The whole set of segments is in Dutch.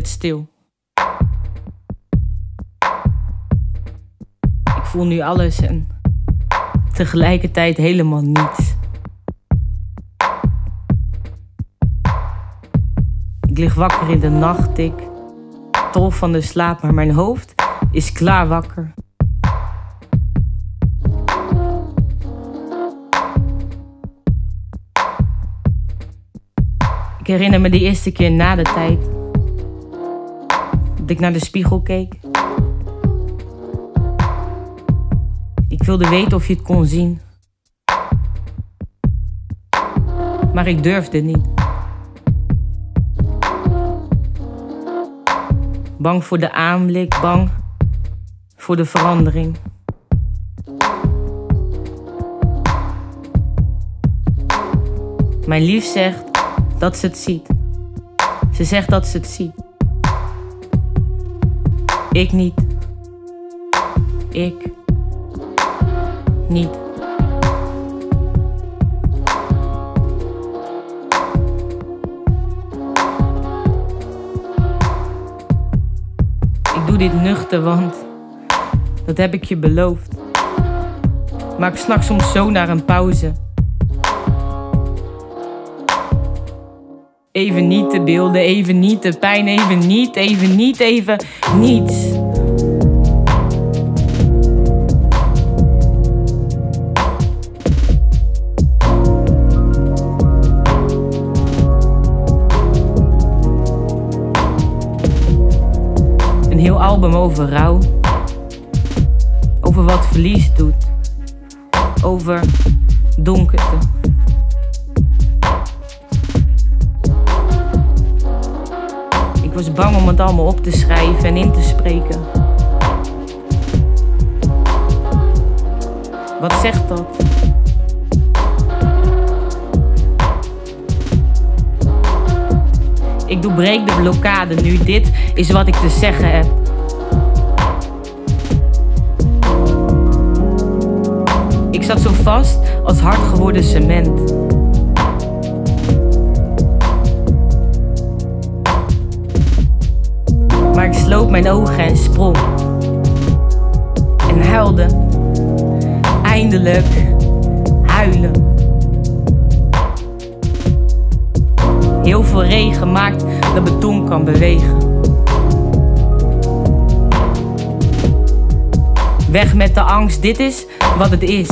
het stil. Ik voel nu alles en tegelijkertijd helemaal niets. Ik lig wakker in de nacht, ik tol van de slaap, maar mijn hoofd is klaar wakker. Ik herinner me de eerste keer na de tijd dat ik naar de spiegel keek. Ik wilde weten of je het kon zien, maar ik durfde niet. Bang voor de aanblik, bang voor de verandering. Mijn lief zegt dat ze het ziet. Ze zegt dat ze het ziet. Ik niet. Ik niet. Ik doe dit nuchter, want dat heb ik je beloofd. Maar ik snak soms zo naar een pauze. Even niet de beelden, even niet de pijn, even niet, even niet, even niets. Een heel album over rouw. Over wat verlies doet. Over donkerte. Ik was bang om het allemaal op te schrijven en in te spreken. Wat zegt dat? Ik doorbreek de blokkade nu, dit is wat ik te zeggen heb. Ik zat zo vast als hard geworden cement. Maar ik sloot mijn ogen en sprong. En huilde. Eindelijk huilen. Heel veel regen maakt dat beton kan bewegen. Weg met de angst, dit is wat het is.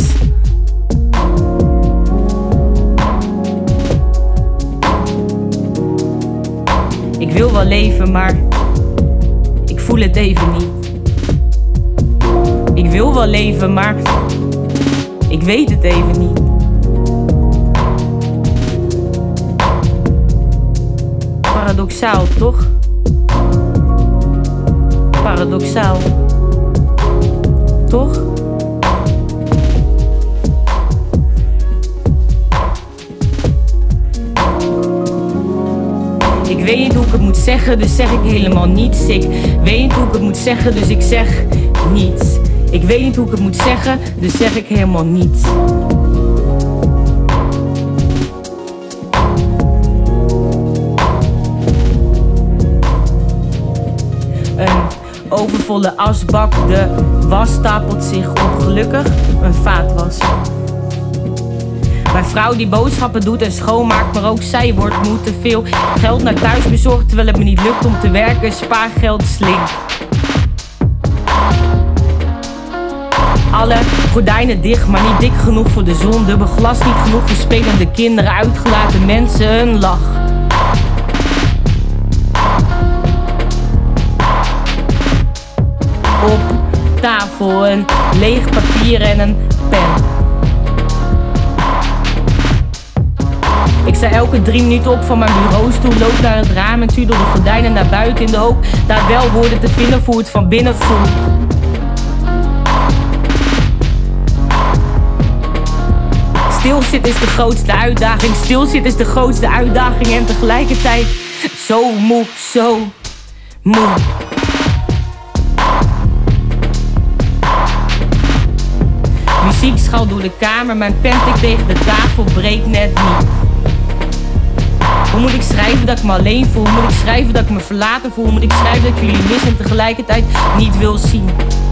Ik wil wel leven, maar ik voel het even niet. Ik wil wel leven, maar ik weet het even niet. Paradoxaal, toch? Paradoxaal. Toch? Ik weet niet hoe ik het moet zeggen, dus zeg ik helemaal niets. Ik weet niet hoe ik het moet zeggen, dus ik zeg niets. Ik weet niet hoe ik het moet zeggen, dus zeg ik helemaal niets. Een overvolle asbak, de was stapelt zich op, gelukkig een vaatwasser. Mijn vrouw die boodschappen doet en schoonmaakt, maar ook zij wordt moe, te veel geld naar thuis bezorgd terwijl het me niet lukt om te werken, spaargeld slinkt. Alle gordijnen dicht, maar niet dik genoeg voor de zon, dubbel glas niet genoeg voor spelende kinderen, uitgelaten mensen, een lach. Op tafel een leeg papier en een pen. Ik sta elke 3 minuten op van mijn bureaustoel, loop naar het raam en tuur door de gordijnen naar buiten in de hoop daar wel woorden te vinden voor het van binnen voelt. Stilzitten is de grootste uitdaging, stilzitten is de grootste uitdaging en tegelijkertijd zo moe, zo moe. Muziek schalt door de kamer, mijn pen tik tegen de tafel breekt net niet. Hoe moet ik schrijven dat ik me alleen voel? Hoe moet ik schrijven dat ik me verlaten voel? Hoe moet ik schrijven dat ik jullie mis en tegelijkertijd niet wil zien?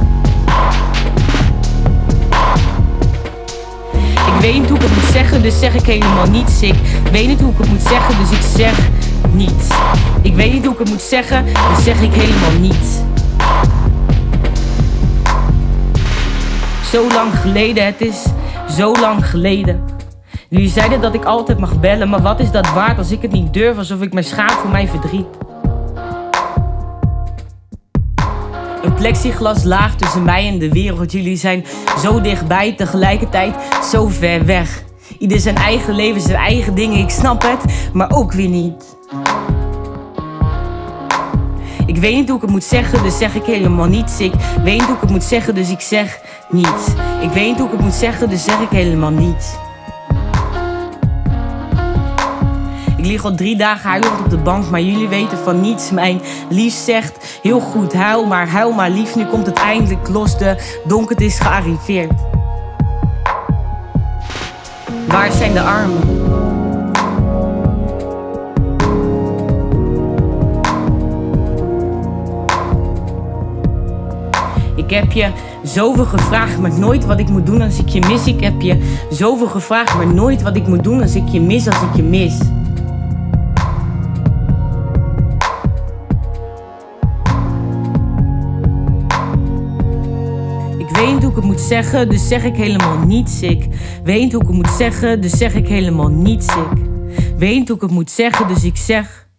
Ik weet niet hoe ik het moet zeggen, dus zeg ik helemaal niets. Ik weet niet hoe ik het moet zeggen, dus ik zeg niets. Ik weet niet hoe ik het moet zeggen, dus zeg ik helemaal niets. Zo lang geleden, het is zo lang geleden. Jullie zeiden dat ik altijd mag bellen, maar wat is dat waard als ik het niet durf, alsof ik me schaam voor mijn verdriet? Een plexiglaslaag tussen mij en de wereld. Jullie zijn zo dichtbij, tegelijkertijd zo ver weg. Ieder zijn eigen leven, zijn eigen dingen, ik snap het, maar ook weer niet. Ik weet niet hoe ik het moet zeggen, dus zeg ik helemaal niets. Ik weet niet hoe ik het moet zeggen, dus ik zeg niets. Ik weet niet hoe ik het moet zeggen, dus zeg ik helemaal niets. Ik lig al 3 dagen huilend op de bank, maar jullie weten van niets. Mijn lief zegt, heel goed, huil maar lief. Nu komt het eindelijk los, de donkerte is gearriveerd. Waar zijn de armen? Ik heb je zoveel gevraagd, maar nooit wat ik moet doen als ik je mis. Ik heb je zoveel gevraagd, maar nooit wat ik moet doen als ik je mis, als ik je mis. Ik weet niet hoe ik het moet zeggen, dus zeg ik helemaal niets. Ik weet niet hoe ik het moet zeggen, dus zeg ik helemaal niets. Ik weet niet hoe ik het moet zeggen, dus ik zeg